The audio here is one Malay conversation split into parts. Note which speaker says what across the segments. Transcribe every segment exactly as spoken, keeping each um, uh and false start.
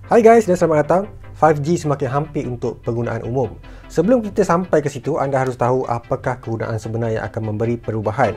Speaker 1: Hai guys dan selamat datang. lima G semakin hampir untuk penggunaan umum. Sebelum kita sampai ke situ, anda harus tahu apakah kegunaan sebenar yang akan memberi perubahan.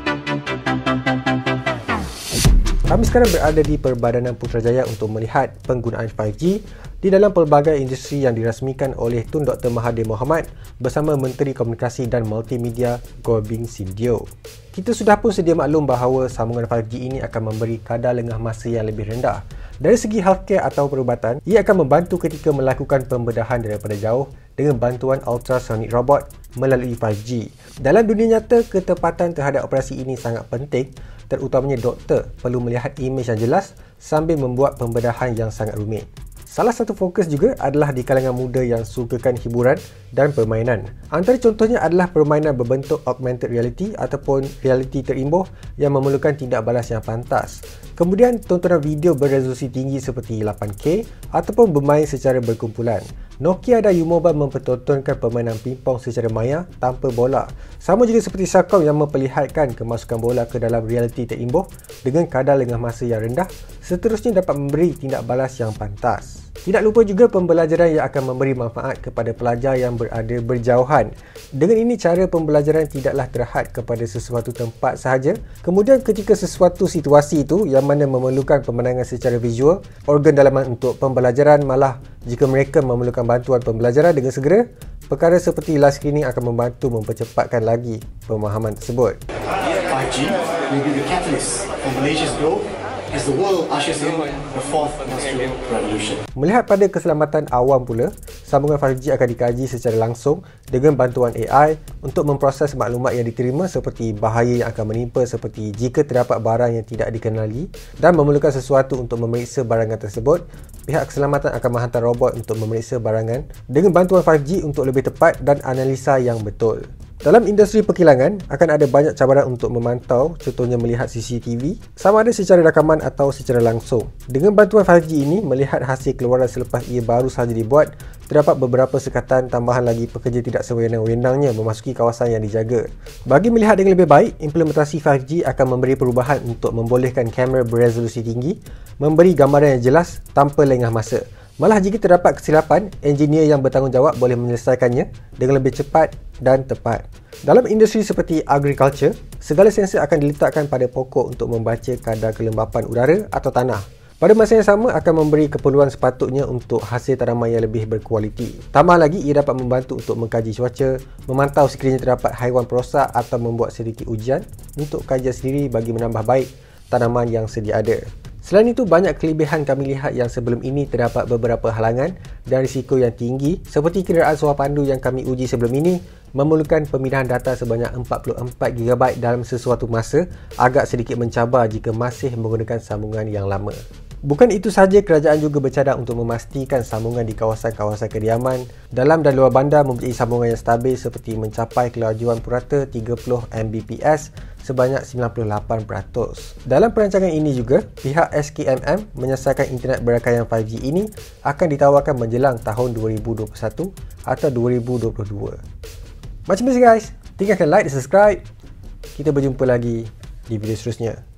Speaker 1: Kami sekarang berada di Perbadanan Putrajaya untuk melihat penggunaan lima G di dalam pelbagai industri yang dirasmikan oleh Tun Doktor Mahathir Mohamad bersama Menteri Komunikasi dan Multimedia Gobind Singdio. Kita sudah pun sedia maklum bahawa sambungan lima G ini akan memberi kadar lengah masa yang lebih rendah. Dari segi healthcare atau perubatan, ia akan membantu ketika melakukan pembedahan daripada jauh dengan bantuan ultrasonic robot melalui lima G. Dalam dunia nyata, ketepatan terhadap operasi ini sangat penting, terutamanya doktor perlu melihat imej yang jelas sambil membuat pembedahan yang sangat rumit. Salah satu fokus juga adalah di kalangan muda yang sukakan hiburan dan permainan. Antara contohnya adalah permainan berbentuk augmented reality ataupun reality terimbuh yang memerlukan tindak balas yang pantas. Kemudian tontonan video beresolusi tinggi seperti lapan K ataupun bermain secara berkumpulan. Nokia dan U-Mobile mempertontonkan permainan pingpong secara maya tanpa bola. Sama juga seperti Celcom yang memperlihatkan kemasukan bola ke dalam realiti terimbuh dengan kadar lengah masa yang rendah, seterusnya dapat memberi tindak balas yang pantas. Tidak lupa juga pembelajaran yang akan memberi manfaat kepada pelajar yang berada berjauhan. Dengan ini, cara pembelajaran tidaklah terhad kepada sesuatu tempat sahaja. Kemudian ketika sesuatu situasi itu yang mana memerlukan pemandangan secara visual, organ dalaman untuk pembelajaran malah jika mereka memerlukan bantuan pembelajaran dengan segera, perkara seperti live screening akan membantu mempercepatkan lagi pemahaman tersebut.
Speaker 2: lima G will be the catalyst for Malaysia's growth as the world ushers in the fourth industrial revolution.
Speaker 1: Melihat pada keselamatan awam pula, sambungan lima G akan dikaji secara langsung dengan bantuan A I untuk memproses maklumat yang diterima seperti bahaya yang akan menimpa seperti jika terdapat barang yang tidak dikenali dan memerlukan sesuatu untuk memeriksa barangan tersebut. Pihak keselamatan akan menghantar robot untuk memeriksa barangan dengan bantuan lima G untuk lebih tepat dan analisa yang betul. Dalam industri perkilangan, akan ada banyak cabaran untuk memantau, contohnya melihat C C T V, sama ada secara rakaman atau secara langsung. Dengan bantuan lima G ini, melihat hasil keluaran selepas ia baru sahaja dibuat, terdapat beberapa sekatan tambahan lagi pekerja tidak sewenang-wenangnya memasuki kawasan yang dijaga. Bagi melihat dengan lebih baik, implementasi lima G akan memberi perubahan untuk membolehkan kamera beresolusi tinggi, memberi gambaran yang jelas tanpa lengah masa. Malah jika terdapat kesilapan, engineer yang bertanggungjawab boleh menyelesaikannya dengan lebih cepat dan tepat. Dalam industri seperti agriculture, segala sensor akan diletakkan pada pokok untuk membaca kadar kelembapan udara atau tanah. Pada masa yang sama akan memberi keperluan sepatutnya untuk hasil tanaman yang lebih berkualiti. Tambah lagi, ia dapat membantu untuk mengkaji cuaca, memantau sekiranya terdapat haiwan perosak atau membuat sedikit ujian untuk kajian sendiri bagi menambah baik tanaman yang sedia ada. Selain itu, banyak kelebihan kami lihat yang sebelum ini terdapat beberapa halangan dan risiko yang tinggi seperti kenderaan suara pandu yang kami uji sebelum ini memerlukan pemindahan data sebanyak empat puluh empat gigabyte dalam sesuatu masa, agak sedikit mencabar jika masih menggunakan sambungan yang lama. Bukan itu sahaja, kerajaan juga bercadang untuk memastikan sambungan di kawasan-kawasan kediaman dalam dan luar bandar mempunyai sambungan yang stabil seperti mencapai kelajuan purata tiga puluh megabit per second sebanyak sembilan puluh lapan peratus. Dalam perancangan ini juga, pihak S K M M menyasarkan internet berangkaian lima G ini akan ditawarkan menjelang tahun dua ribu dua puluh satu atau dua ribu dua puluh dua. Macam biasa guys, tinggalkan like dan subscribe. Kita berjumpa lagi di video seterusnya.